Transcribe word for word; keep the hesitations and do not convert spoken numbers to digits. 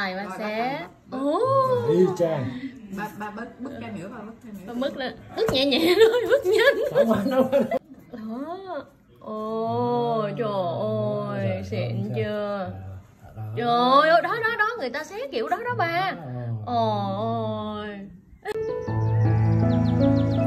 Rồi ba xé. Ồ. Y chang. Ba ba bứt bứt ra nữa, ba bứt thêm nữa. Ba bứt lên, bứt nhẹ nhẹ thôi, bứt nhanh. Đâu anh đâu. Đó. Ôi trời ơi, xịn chưa? Trời ơi, đó đó đó, người ta xé kiểu đó đó ba. Ôi.